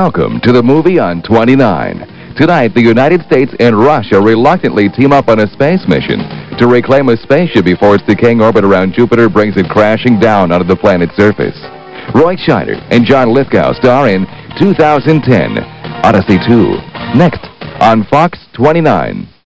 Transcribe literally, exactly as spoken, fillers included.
Welcome to the movie on twenty-nine. Tonight, the United States and Russia reluctantly team up on a space mission to reclaim a spaceship before its decaying orbit around Jupiter brings it crashing down onto the planet's surface. Roy Scheider and John Lithgow star in two thousand ten Odyssey two. Next on Fox twenty-nine.